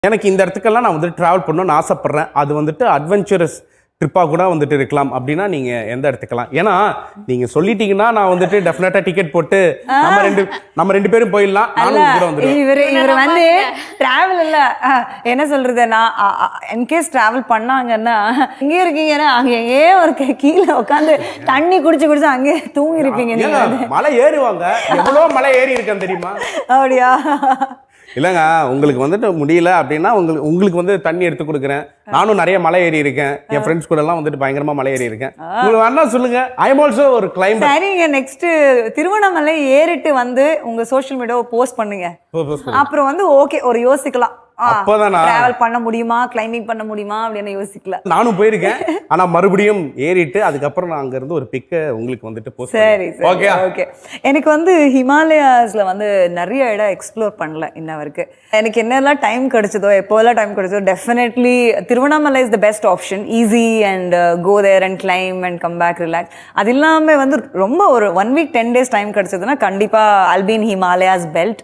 எனக்கு இந்த இடத்துக்கெல்லாம் நான் வந்து டிராவல் பண்ணணும்னு ஆசைப்படுறேன். அது வந்துட்டு அட்வென்ச்சரஸ் ட்ரிப்பாக கூட வந்துட்டு இருக்கலாம் அப்படின்னா நீங்க எந்த இடத்துக்கலாம்? ஏன்னா நீங்க சொல்லிட்டீங்கன்னா நான் வந்துட்டு டெஃபினட்டா டிக்கெட் போட்டு நம்ம ரெண்டு பேரும் போயிடலாம். நானும் கூட வந்துடுவேன். இவர் வந்து டிராவல் இல்ல என்ன சொல்றது, நான் இன்கேஸ் டிராவல் பண்ணாங்கன்னா இங்கே இருக்கீங்கன்னா அங்க எங்கேயே ஒரு கீழே உட்காந்து தண்ணி குடிச்சு அங்கே தூங்கி இருப்பீங்க. நீங்க மலை ஏறுவாங்க, எவ்வளோ மலை ஏறி இருக்கேன் தெரியுமா? அப்படியா? இல்லைங்க, உங்களுக்கு வந்துட்டு முடியல அப்படின்னா உங்களுக்கு வந்து தண்ணி எடுத்து கொடுக்குறேன். நானும் நிறைய மலை ஏறி இருக்கேன், என் ஃப்ரெண்ட்ஸ் கூட எல்லாம் வந்துட்டு பயங்கரமா மலை ஏறி இருக்கேன். உங்களுக்கு வேணா சொல்லுங்க, ஐ அம் ஆல்சோ ஒரு கிளைம்பர். சரிங்க, நெக்ஸ்ட் திருவண்ணாமலை ஏறிட்டு வந்து உங்க சோஷியல் மீடியாவை போஸ்ட் பண்ணுங்க. அப்புறம் வந்து ஓகே ஒரு யோசிக்கலாம், டிராவல் பண்ண முடியுமா, கிளைம்பிங் பண்ண முடியுமா அப்படின்னு யோசிக்கல. நானும் போயிருக்கேன், ஆனா மறுபடியும் ஏறிட்டு அதுக்கப்புறம் நான் அங்க இருந்து ஒரு பிக்க உங்களுக்கு வந்துட்டு போஸ்ட். சரி ஓகே ஓகே. எனக்கு வந்து ஹிமாலயாஸ்ல வந்து நிறைய இடம் எக்ஸ்ப்ளோர் பண்ணல இன்ன வரைக்கும். எனக்கு என்னெல்லாம் டைம் கிடைச்சதோ, எப்போல்லாம் டைம் கிடைச்சதோ, definitely Tiruvannamalai is the best option. Easy and go there and climb and come back relax. அது இல்லாம வந்து ரொம்ப ஒரு 1 week 10 days டைம் கிடைச்சதுன்னா கண்டிப்பா அல்பின் ஹிமாலயாஸ் பெல்ட்,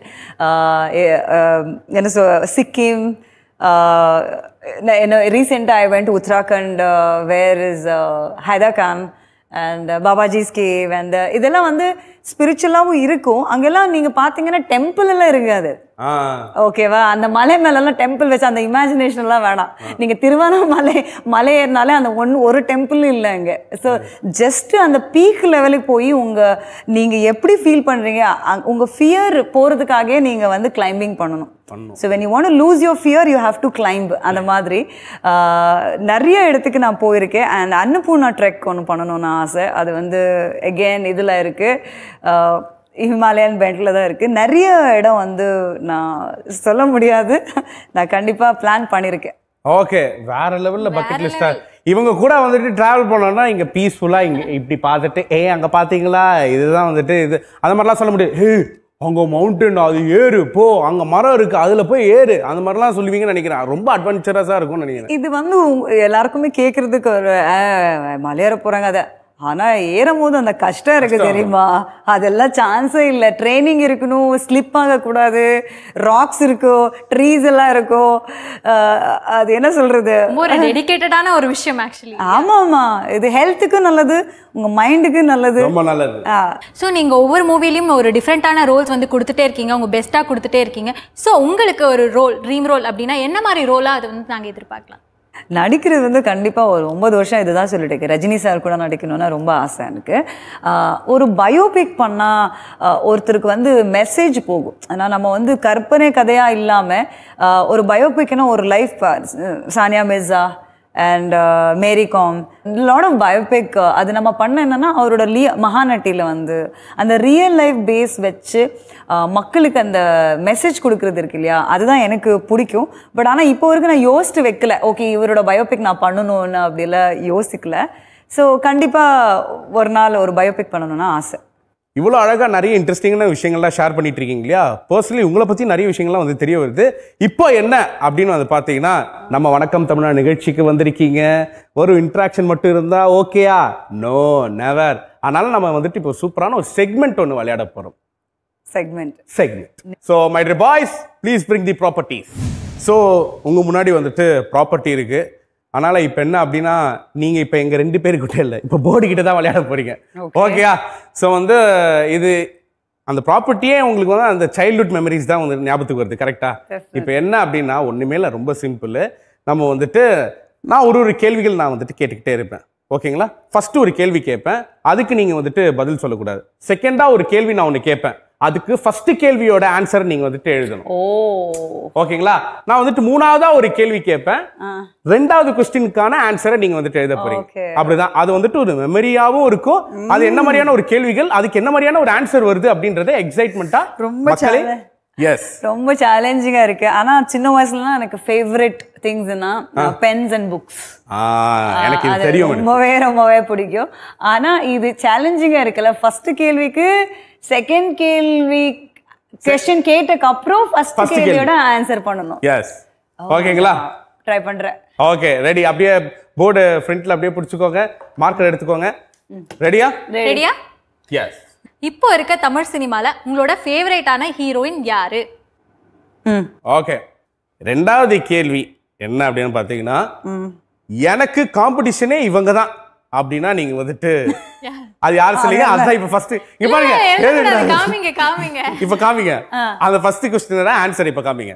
என்ன Sikkim. Recently I went to Uttarakhand, where is Haidakam and Babaji's cave, and இதெல்லாம் வந்து ஸ்பிரிச்சுவலாவும் இருக்கும். அங்கெல்லாம் நீங்க பாத்தீங்கன்னா டெம்பிள் எல்லாம் இருக்காது. ஓகேவா? அந்த மலை மேலாம் டெம்பிள் வச்சு அந்த இமேஜினேஷன் எல்லாம் வேணாம். நீங்க திருவண்ணாமலை மலை ஏறினாலே அந்த ஒரு டெம்பிள் இல்லை அங்க. ஸோ ஜஸ்ட் அந்த பீக் லெவலுக்கு போய் நீங்க எப்படி ஃபீல் பண்றீங்க, உங்க ஃபியர் போறதுக்காகவே நீங்க வந்து கிளைம்பிங் பண்ணணும். So when you want to lose your fear you have to climb. அந்த மாதிரி நிறைய இடத்துக்கு நான் போயிருக்கேன். அண்ட் அன்னபூர்ணா ட்ரெக் ஒன்று பண்ணணும்னு ஆசை. அது வந்து அகெயின் இதுல இருக்கு, ஹிமாலயன் பெல்ட்ல தான் இருக்கு. நிறைய இடம் வந்து நான் சொல்ல முடியாது, நான் கண்டிப்பா பிளான் பண்ணிருக்கேன். ஓகே, வேற லெவல்ல பக்கெட் லிஸ்டா. இவங்க கூட வந்துட்டு டிராவல் பண்ணோம்னா இங்க பீஸ்ஃபுல்லா இங்க இப்படி பார்த்துட்டு அங்க பாத்தீங்களா இதுதான் வந்துட்டு இது அந்த மாதிரிலாம் சொல்ல முடியாது. அங்க மவுண்டன் அது ஏறு போ, அங்க மரம் இருக்கு அதுல போய் ஏறு, அந்த மாதிரிலாம் சொல்லுவீங்கன்னு நினைக்கிறேன். ரொம்ப அட்வென்ச்சரஸா இருக்கும்னு நினைக்கிறேன். இது வந்து எல்லாருக்குமே கேட்கறதுக்கு ஒரு மலையேற போறாங்க அதை, ஆனா ஏறும் போது அந்த கஷ்டம் இருக்கு தெரியுமா? அதெல்லாம் சான்ஸே இல்லை. ட்ரைனிங் இருக்கணும், ஸ்லிப் ஆகக்கூடாது, ராக்ஸ் இருக்கும், ட்ரீஸ் எல்லாம் இருக்கும். அது என்ன சொல்றது, ஒரு டெடிகேட்டடான ஒரு விஷயம் ஆக்சுவலி. ஆமா, இது ஹெல்த்துக்கும் நல்லது, உங்க மைண்டுக்கு நல்லது, ரொம்ப நல்லது. ஸோ நீங்க ஒவ்வொரு மூவிலையும் ஒரு டிஃப்ரெண்டான ரோல்ஸ் வந்து கொடுத்துட்டே இருக்கீங்க, உங்க பெஸ்டா கொடுத்துட்டே இருக்கீங்க. ஸோ உங்களுக்கு ஒரு ரோல், ட்ரீம் ரோல் அப்படின்னா என்ன மாதிரி ரோலா அது வந்து நாங்க எதிர்பார்க்கலாம்? நடிக்கிறது வந்து கண்டிப்பாக ஒரு 9 வருஷம் இதுதான் சொல்லிட்டு இருக்கேன். ரஜினி சார் கூட நடிக்கணும்னா ரொம்ப ஆசை எனக்கு. ஒரு பயோபிக் பண்ணால் ஒருத்தருக்கு வந்து மெசேஜ் போகும். ஆனால் நம்ம வந்து கற்பனை கதையாக இல்லாமல் ஒரு பயோபிக்னா ஒரு life, Sania Mirza and Mary Kom, lot of biopic அது நம்ம பண்ண என்னன்னா அவரோட மகாநட்டியில் வந்து அந்த ரியல் லைஃப் பேஸ் வச்சு மக்களுக்கு அந்த மெசேஜ் கொடுக்கறது இருக்கு இல்லையா, அதுதான் எனக்கு பிடிக்கும். பட் ஆனால் இப்போ வரைக்கும் நான் யோசிச்சு வைக்கல, ஓகே இவரோட பயோபிக் நான் பண்ணணும்னு அப்படிலாம் யோசிக்கல. ஸோ கண்டிப்பாக ஒரு நாள் ஒரு பயோபிக் பண்ணணும்னு ஆசை. இவ்வளோ அழகாக நிறைய இன்ட்ரெஸ்டிங்கான விஷயங்கள்லாம் ஷேர் பண்ணிட்டு இருக்கீங்க இல்லையா? பர்சனலி உங்களை பற்றி நிறைய விஷயங்கள்லாம் வந்து தெரிய வருது. இப்போ என்ன அப்படின்னு வந்து பார்த்தீங்கன்னா, நம்ம வணக்கம் தமிழா நிகழ்ச்சிக்கு வந்திருக்கீங்க. ஒரு இன்ட்ராக்ஷன் மட்டும் இருந்தால் ஓகேயா? No, never. அதனால நம்ம வந்துட்டு இப்போ சூப்பரான ஒரு செக்மெண்ட் ஒன்று விளையாட போகிறோம். Segment. So my dear boys, please bring the properties. So உங்கள் முன்னாடி வந்துட்டு ப்ராப்பர்ட்டி இருக்குது. அதனால இப்போ என்ன அப்படின்னா, நீங்கள் இப்போ எங்கள் 2 பேருக்கிட்ட இல்லை, இப்போ போர்டு கிட்ட தான் விளையாட போறீங்க. ஓகேயா? ஸோ வந்து இது அந்த ப்ராப்பர்ட்டியே உங்களுக்கு வந்து அந்த சைல்ட்ஹுட் மெமரிஸ் தான் வந்து ஞாபகத்துக்கு வருது. கரெக்டா? இப்போ என்ன அப்படின்னா ஒன்றுமே இல்லை, ரொம்ப சிம்பிள். நம்ம வந்துட்டு நான் ஒரு கேள்விகள் நான் வந்துட்டு கேட்டுக்கிட்டே இருப்பேன். ஓகேங்களா? ஃபர்ஸ்ட் ஒரு கேள்வி கேட்பேன், அதுக்கு நீங்கள் வந்துட்டு பதில் சொல்லக்கூடாது. செகண்டா ஒரு கேள்வி நான் ஒன்று கேட்பேன், அதுக்கு ஃபர்ஸ்ட் கேள்வியோட ஆன்சர் நீங்க வந்துட்டு எழுதணும். ஓகேங்களா? நான் வந்துட்டு 3ஆவதா ஒரு கேள்வி கேட்பேன், 2வது क्वेश्चनக்கான ஆன்சரை நீங்க வந்துட்டு எழுத போறீங்க. அப்படிதான். அது வந்துட்டு ஒரு மெமரியாவும் இருக்கும். அது என்ன மாதிரியான ஒரு கேள்விகள், அதுக்கு என்ன மாதிரியான ஒரு ஆன்சர் வருது அப்படின்றத எக்ஸைட்மென்ட்டா ரொம்ப சேலஞ்சிங்கா இருக்கு. ஆனா சின்ன வயசுல எனக்கு ஃபேவரட் திங்ஸ்னா பென்ஸ் அண்ட் புக்ஸ். எனக்கு இது தெரியும், ரொம்பவே பிடிக்கும். ஆனா இது சேலஞ்சிங்கா இருக்குல்ல. ஃபர்ஸ்ட் கேள்விக்கு செகண்ட் கேள்வி क्वेश्चन கேட்டதுக்கு அப்புறம் ஃபர்ஸ்ட் கேள்வியோட ஆன்சர் பண்ணனும். எஸ். ஓகேங்களா? ட்ரை பண்றேன். Okay, ready? அப்படியே போர்டு ஃப்ரண்ட்ல அப்படியே பிடிச்சுக்கோங்க, மார்க்கர் எடுத்துக்கோங்க. ரெடியா? எஸ். இப்போ இருக்க தமிழ் சினிமால உங்களோட ஃபேவரட்டான ஹீரோயின் யாரு? ஓகே, ரெண்டாவது கேள்வி என்ன அப்படின்னு பாத்தீங்கன்னா எனக்கு காம்படிஷனே இவங்க தான் அப்படின்னா நீங்க வந்துட்டு அது யாரு சொல்லுங்க அதுதான் இப்ப ஃபர்ஸ்ட் இங்க பாருங்க காமிங்க காமிங்க இப்ப காமிங்க அந்த ஃபர்ஸ்ட் क्वेश्चन ஆன்சர் இப்ப காமிங்க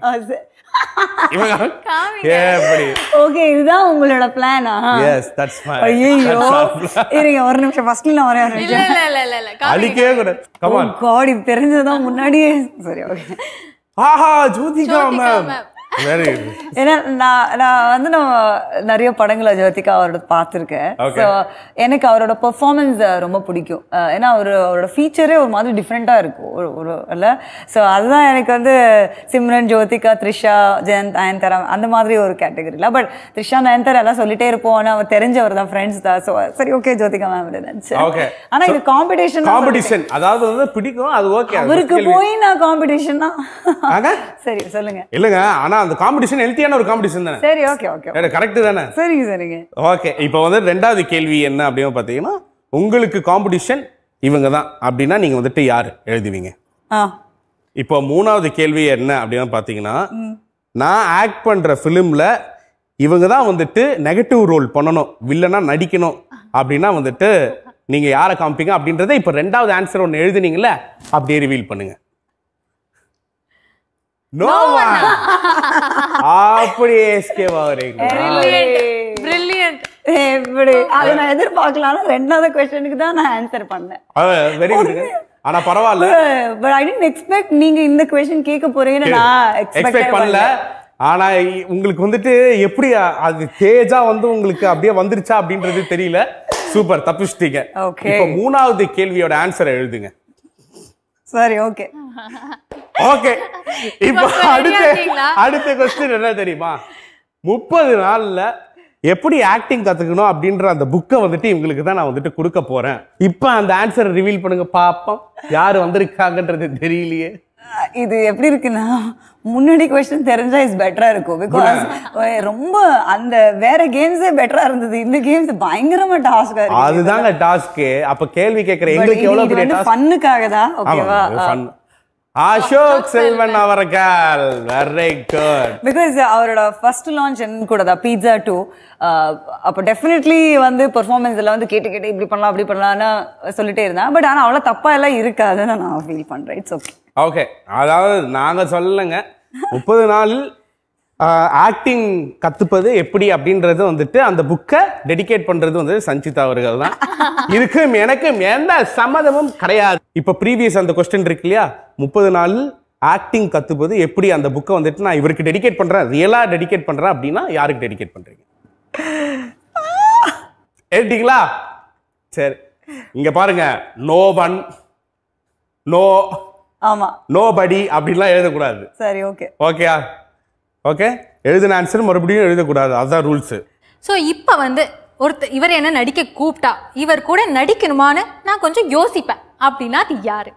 ஓகே இதுதான் உங்களோட பிளானா எஸ் தட்ஸ் மை ஐயோ இருங்க ஒரு நிமிஷம் ஃபர்ஸ்ட்ல நான் வரேன் இல்ல அலிக்கே கூட கம் ஆன் காட் இது தெரிஞ்சதா முன்னாடியே சரி ஓகே ஆஹா ஜோதிகா மேம் வெரி ஏன்னா நான் வந்து நிறைய படங்களை ஜோதிகா அவரோட பார்த்துருக்கேன் ஸோ எனக்கு அவரோட பெர்ஃபார்மன்ஸ் ரொம்ப பிடிக்கும் ஏன்னா அவரோட ஃபீச்சரே ஒரு மாதிரி டிஃப்ரெண்ட்டாக இருக்கும் ஒரு இல்லை ஸோ அதுதான் எனக்கு வந்து சிம்ரன் ஜோதிகா த்ரிஷா ஜெயந்த் நயன்தாரா அந்த மாதிரி ஒரு கேட்டகரியில் பட் த்ரிஷா நயன்தாரா எல்லாம் சொல்லிட்டே இருப்போம் ஆனால் அவர் தெரிஞ்சவர் தான் ஃப்ரெண்ட்ஸ் தான் ஸோ சரி ஓகே ஜோதிகா மேம் நினைச்சேன் ஆனால் இது காம்படிஷன் அதாவது வந்து பிடிக்கும் அது ஓகே அவருக்கு போய் நான் காம்படிஷன் தான் சரி சொல்லுங்க இல்லைங்க ஆனா அந்த காம்படிஷன் ஹெல்த்தியான ஒரு காம்படிஷன் தானே சரி ஓகே ஓகே கரெக்ட் தானே சரிங்க ஓகே இப்போ வந்து ரெண்டாவது கேள்வி என்ன அப்படின்னு பாத்தீங்கன்னா உங்களுக்கு காம்படிஷன் இவங்க தான் அப்படின்னா நீங்க வந்துட்டு யாரு எழுதுவீங்க இப்போ மூணாவது கேள்வி என்ன அப்படின்னு பாத்தீங்கன்னா நான் ஆக்ட் பண்ற பிலிம்ல இவங்க தான் வந்துட்டு நெகட்டிவ் ரோல் பண்ணணும் வில்லனா நடிக்கணும் அப்படின்னா வந்துட்டு நீங்க யாரை காமிப்பீங்க அப்படின்றத இப்போ ரெண்டாவது ஆன்சர் ஒன்று எழுதுனீங்கல்ல அப்படியே ரிவீல் பண்ணுங்க No one. அப்படியே எஸ்கேப் ஆவறீங்க. Brilliant. எப்படி அத நான் எதிர்பார்க்கலாம் ரெண்டாவது क्वेश्चनக்கு தான் நான் ஆன்சர் பண்ணேன். Very good. ஆனா பரவாயில்ல. But I didn't expect நீங்க இந்த क्वेश्चन கேட்க போறீங்கன்னு நான் எக்ஸ்பெக்ட் பண்ணல. ஆனா உங்களுக்கு வந்துட்டு எப்படி அது தேஜா வந்து உங்களுக்கு அப்படியே வந்துருச்சா அப்படின்றது தெரியல. சூப்பர் தப்பிச்சிட்டீங்க. இப்போ மூணாவது கேள்வியோட ஆன்சர் எழுதுங்க. சரி ஓகே ஓகே இப்போ அடுத்த क्वेश्चन என்ன தெரியுமா 30 நாள்ல எப்படி ஆக்டிங் கத்துக்கணும் அப்படின்ற அந்த புக்கை வந்துட்டு இவங்களுக்கு தான் நான் வந்துட்டு கொடுக்க போறேன் இப்போ அந்த ஆன்சரை ரிவீல் பண்ணுங்க பாப்போம் யாரு வந்திருக்காங்கன்றது தெரியலையே இது எப்படி இருக்குன்னா முன்னாடி क्वेश्चन தெரிஞ்சா இஸ் பெட்டரா இருக்கும் பிகாஸ் ரொம்ப அந்த வேற கேம்ஸே பெட்டரா இருந்தது இந்த கேம்ஸ் பயங்கரமா டாஸ்கா இருக்கு அதுதாங்க டாஸ்க் அப்ப கேள்வி கேக்குற எங்களுக்கு எவ்வளவு பெரிய டாஸ்க் ஃபன்னுக்காக தான் ஓகேவா ஃபன் அசோக் செல்வன் அவர்கள் வெரி குட் பிகாஸ் அவரோட ஃபர்ஸ்ட் லான்ச் கூட தான் பீட்சா 2 அப்போ டெஃபினெட்லி வந்து பெர்ஃபார்மன்ஸ் எல்லாம் வந்து கேட்டு இப்படி பண்ணலாம் அப்படி பண்ணலாம்னு சொல்லிட்டே இருந்தேன் பட் ஆனால் அவ்வளோ தப்பா எல்லாம் இருக்காதுன்னு நான் ஃபீல் பண்றேன் இட்ஸ் ஓகே ஓகே அதாவது நாங்க சொல்லலைங்க 30 நாளில் ஆக்டிங் கத்துப்பது எப்படி அப்படின்றது வந்துட்டு அந்த புக்கை டெடிகேட் பண்றது வந்து சஞ்சிதா அவர்கள் தான் இதுக்கும் எனக்கும் எந்த சம்மதமும் கிடையாது இப்ப ப்ரீவியஸ் அந்த क्वेश्चन இருக்கு இல்லையா 30 நாளில் ஆக்டிங் கத்துப்பது எப்படி அந்த புக்கை வந்துட்டு நான் இவருக்கு டெடிகேட் பண்றேன் ரியலா டெடிகேட் பண்றேன் அப்படின்னா யாருக்கு டெடிகேட் பண்றீங்க ஏட்டிங்களா சரி இங்க பாருங்க நோ ஒன் நோ ஆமா நோபடி அப்படிலாம் எழுதக்கூடாது சரி ஓகே ஓகேயா ஓகே எழுதின ஆன்சர் மறுபடியும் எழுதக்கூடாது அதுதான் ரூல்ஸ் ஸோ இப்போ வந்து இவர் என்ன நடிக்க கூப்பிட்டா இவர் கூட நடிக்கணுமான்னு நான் கொஞ்சம் யோசிப்பேன் அப்படின்னா அது யாரு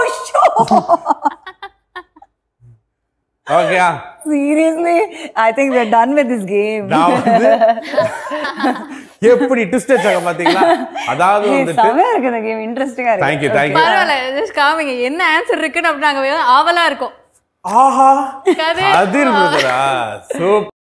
ஓகேயா seriously I think we are done with this game எப்படி ட்விஸ்ட் வச்சாங்க பாத்தீங்களா அதாவது வந்துட்டு செமையா இருக்கு இந்த கேம் இன்ட்ரஸ்டிங்கா இருக்கு थैंक यू பரவாயில்ல ஜஸ்ட் காமிங்க என்ன ஆன்சர் இருக்குன்னு அப்படி நாங்க ஆவலா இருக்கோம் ஆஹா கதிர் பிரதரா சூப்பர்